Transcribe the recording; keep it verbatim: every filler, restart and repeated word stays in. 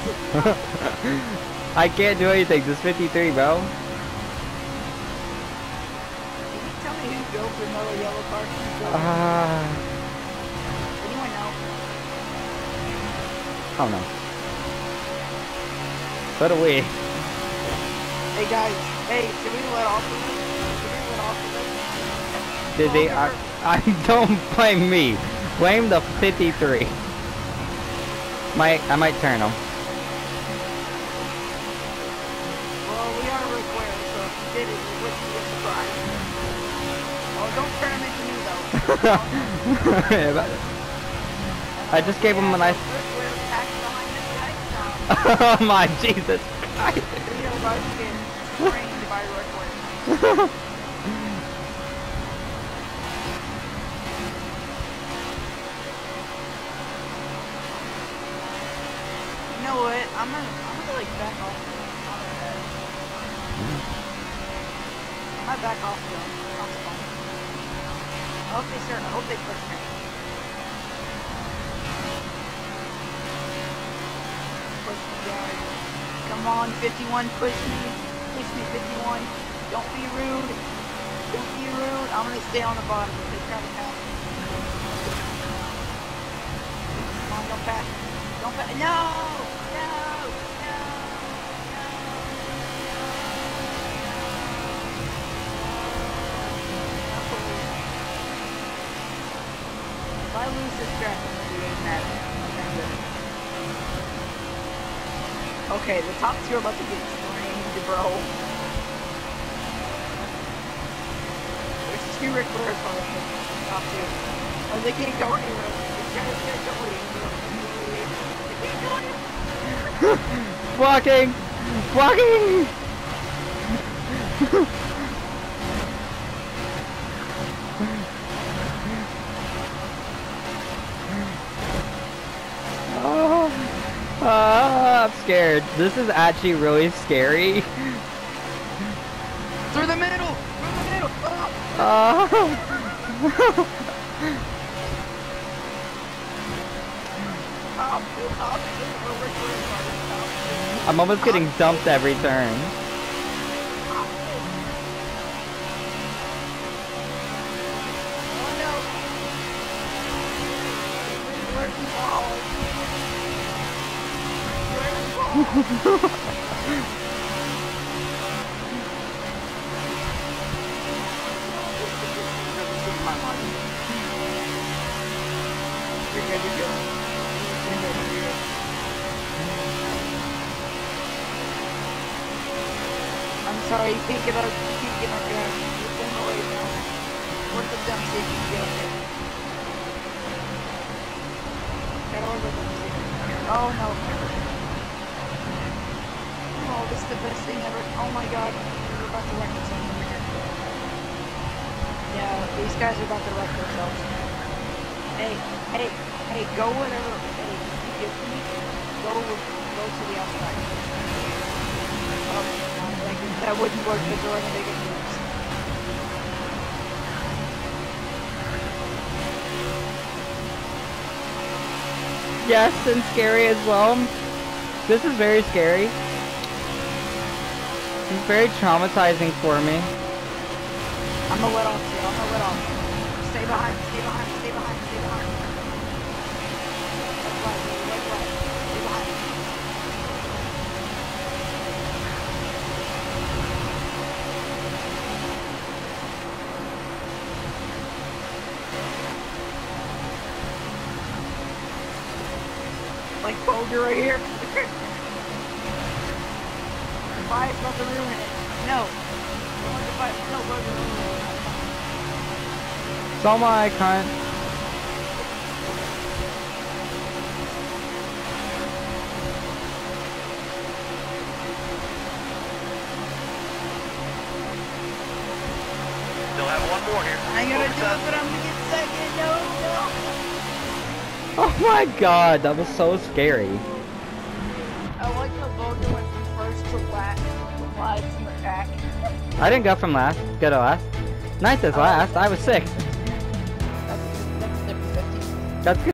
I can't do anything. This fifty-three, bro. Can you tell me who drove the another yellow car? Ah. Uh, Anyone know? Oh no. So do we. Hey guys, hey, should we let off of this? Should we let off of this? Did they? I, I don't blame me. Blame the fifty-three. Might I might turn them. Well, we are required, so if you did it, it wouldn't be a surprise. Oh, don't turn them into me though. I just gave him a nice. Oh my Jesus Christ! Trained by record. You know what? I'm gonna, I'm gonna like back off. I'm gonna back off though. I hope they start. I hope they push me. Push me, guys. Come on, fifty-one, push me. Push me, fifty-one. Don't be rude. Don't be rude. I'm gonna stay on the bottom if they try to pass me. Come on, don't pass. Don't pass. No! No! No! If I lose this track, I'm gonna be really mad. Okay, the top two are about to get strange, bro. There's two Ric Flair cars in the top two. Oh, they can't go anywhere. These guys can't go anywhere. They can't go anywhere. Blocking! Blocking! Oh. Uh, I'm scared. This is actually really scary. Through the middle! Through the middle! Oh. I'm almost getting dumped every turn. I'm sorry, you can't get out, you can't get out there. You're going away now. Work with them, see if you can get up there. Gotta work with them, see if you can get up. Oh no. Oh, this is the best thing ever. Oh my god. We're about to wreck ourselves over here. Yeah, these guys are about to wreck themselves. Hey, hey, hey, go whatever. Hey, you give me, go, go to the outside. Oh, no, like, that wouldn't work because they're already making moves. Yes, and scary as well. This is very scary. It's very traumatizing for me. I'm gonna let off here. I'm gonna let off. Stay behind. Stay behind. Stay behind. Stay behind. That's right. That's right. Stay behind. Like Boulder right here. Five's about to ruin it. No. No, Boulder. So my cunt. Still have one more here. I gotta do it, but I'm gonna get second. No, no. Oh my god, that was so scary. I like how Boulder went from first to last. From last in the pack. I didn't go from last. Go to last. Ninth is last. I was sixth. That's, that's, that's fifty. That's good.